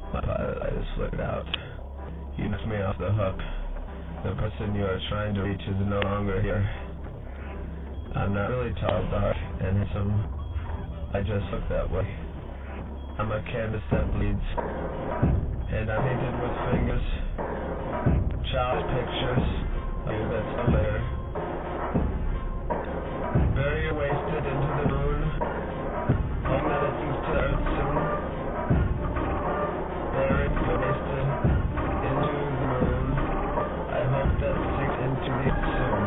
My pilot light is flickered out. You knocked me off the hook. The person you are trying to reach is no longer here. I'm not really tall, dark, and handsome. I just look that way. I'm a canvas that bleeds, and I'm painted with fingers. Child's pictures of you that still there. Bury your wasted into the moon. Hope that it sinks to the earth soon. Bury your wasted into the moon. I hope that it sinks into the earth soon.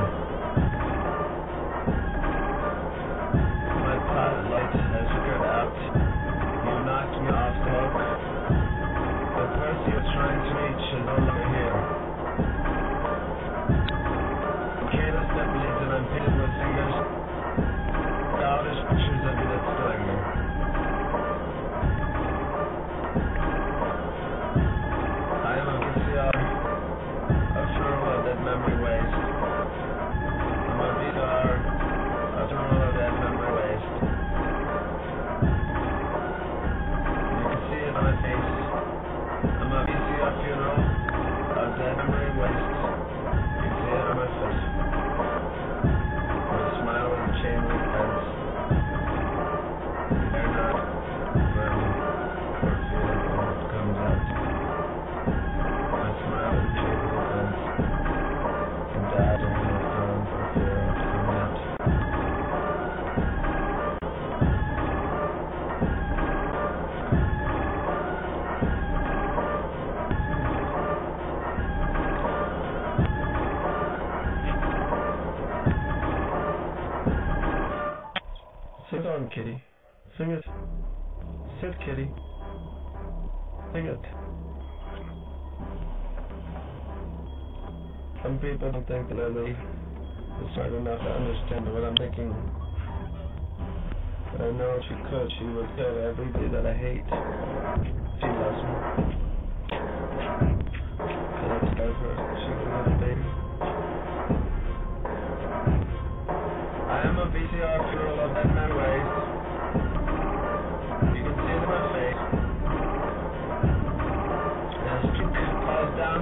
My pilot light has flickered out. You knocked me off the hook. The person you're trying to reach is no longer here. Canvas that bleeds and I'm painted with fingers. Childish pictures of you that still linger. I am a VCR, a funeral of dead memory waste. I'm a VCR, a funeral of dead memory waste. You can see it on my face. I'm a VCR funeral of dead memory waste. You can see it on my face. With a smile and a chain link fence. You dare not affirm or feel all that comes out. My smile and chain link fence. And I dare not affirm or fear of what comes out. Sit on, kitty. Sing it. Sit, kitty. Sing it. Some people don't think that Lily is smart enough to understand what I'm thinking. But I know if she could, she would kill everybody that I hate. She loves me. Can I tell her she's a little baby? I am a VCR funeral of dead memory waste. You can see it in my face. As Duke falls down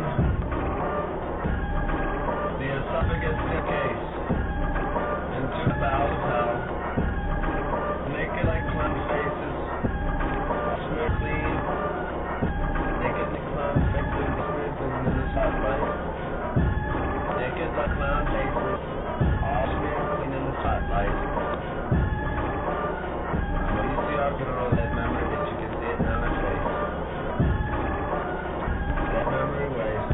the esophagus staircase into the bowels of hell. Naked like clown faces, all smeared clean. Naked like clown faces, smeared clean in the spotlight. Naked like clown faces, all smeared clean in the spotlight. I'm a VCR funeral of dead memory that you can see it on my face. Dead memory waste.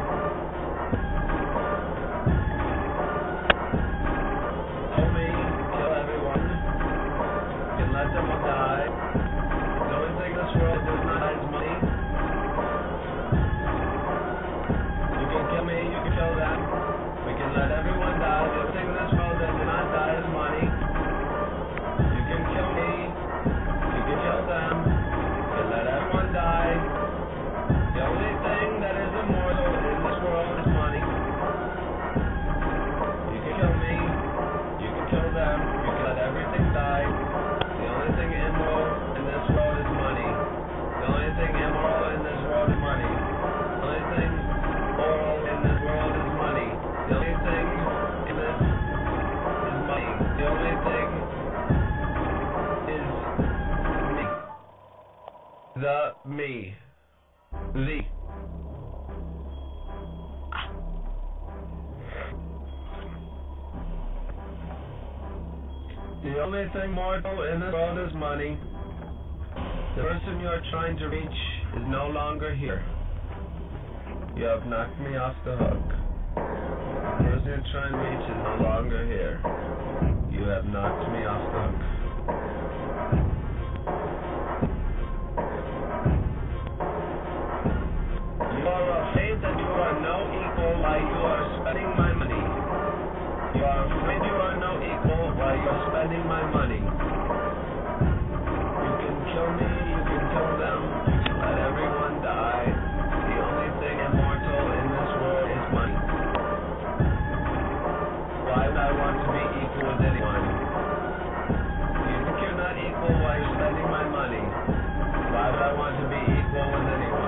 Kill me, kill everyone. You can let them all die. The only thing in this world that does not die is money. You can kill me, you can kill them. We can let everyone die. The only thing in this world that does not die is money. You can kill me, you can kill them. You can let everyone die. The only thing that is immortal in this world is money. You can kill me, you can kill them. You can let everything die. The only thing immoral in this world is money. The only thing immoral in this world is money. The only thing moral in this world is money. The only thing in this is money. The only thing is me. The me. The. The only thing mortal in this world is money. The person you are trying to reach is no longer here. You have knocked me off the hook. The person you're trying to reach is no longer here. You have knocked me off the hook. You are afraid that you are no equal while you are spending my money. You are afraid you are no equal while you are spending my money. You can kill me, you can kill them, you can let everyone die. The only thing immortal in this world is money. Why would I want to be equal with anyone? You think you're not equal while you're spending my money. Why would I want to be equal with anyone?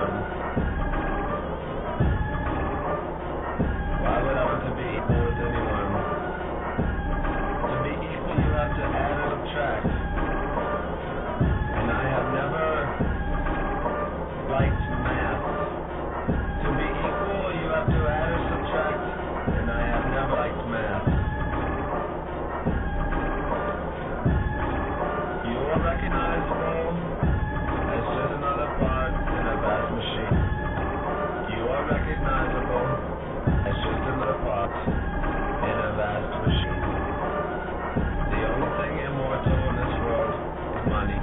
are recognizable as just another part in a vast machine. You are recognizable as just another part in a vast machine. The only thing immortal in this world is money.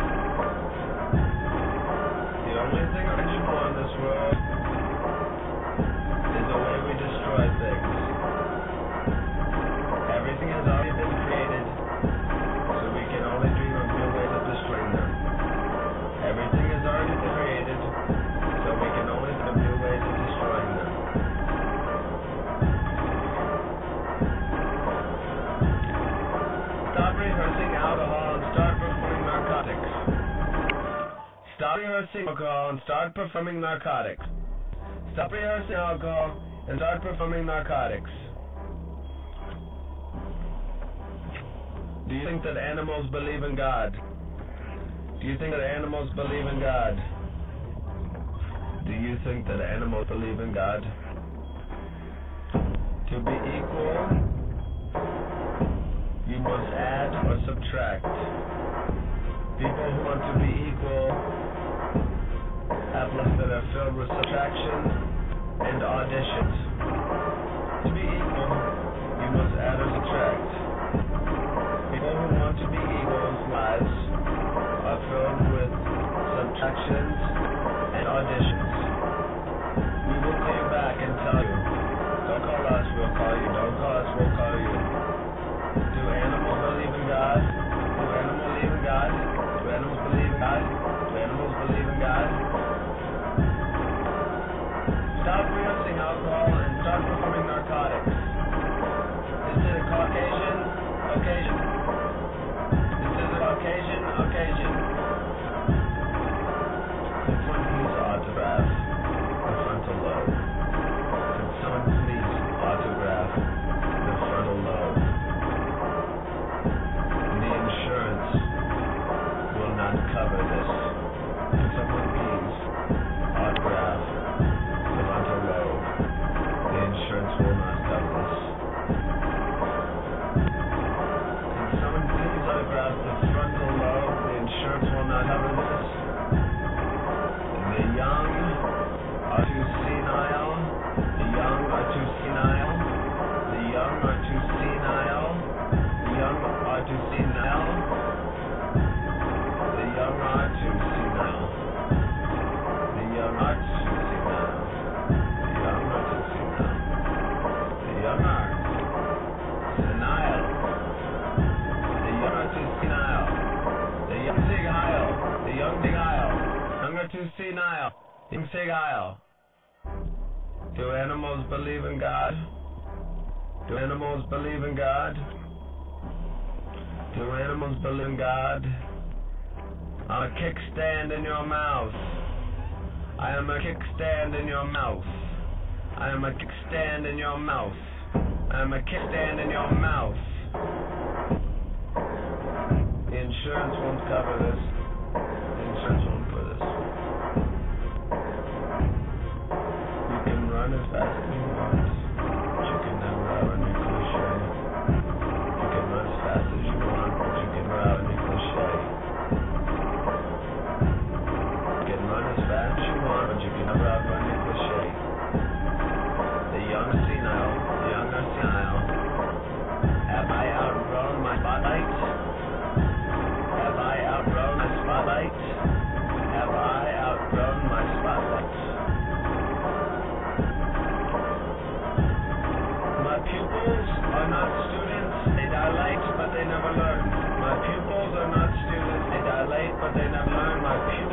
The only thing original in this world is the way we destroy things. Everything has already been created, so we can only dream of new ways of destroying them. Everything has already been created, so we can only think of new ways of destroying them. Stop rehearsing alcohol and start performing narcotics. Stop rehearsing alcohol and start performing narcotics. Stop rehearsing alcohol and start performing narcotics. Do you think that animals believe in God? Do you think that animals believe in God? Do you think that animals believe in God? To be equal, you must add or subtract. People who want to be equal have lives that are filled with subtraction and additions. To be equal, you must add or subtract. People who want to be equals' lives are filled with subtractions and additions. We will call you back and tell you. Don't call us, we'll call you. Don't call us, we'll call you. Do animals believe in God? Do animals believe in God? Do animals believe in God? Do animals believe in God? Stop rehearsing alcohol and start performing narcotics. Is it a Caucasian occasion? This is a Caucasian occasion. Could someone please autograph the frontal lobe? Could someone please autograph the frontal lobe? The insurance will not cover this. Could someone please autograph the frontal lobe? The insurance will not cover this. Could someone please autograph the frontal lobe? The insurance will not cover this. The young are too senile. The young are too senile. The young are too senile. The young are too senile. The young are too senile. The young are too senile. The young are too senile. The young are senile. The young are too senile. The young sig heil. The young sig heil. Young are too senile. Young sig heil. Do animals believe in God? Do animals believe in God? Do animals believe in God? I'm a kickstand in your mouth. I am a kickstand in your mouth. I am a kickstand in your mouth. I am a kickstand in your mouth. The insurance won't cover this. The insurance won't cover this. You can run as fast as you want, but you can never outrun your cliche. You can run as fast as you want, but you can never outrun your cliche. You can run as fast as you want, but you can never outrun your cliche. The young are senile. The young are senile. Have I outgrown my spotlight? Have I outgrown my spotlight? Have I outgrown my spotlight? My pupils are not students, they dilate, but they never learn. My pupils are not students, they dilate, but they never learn. My pupils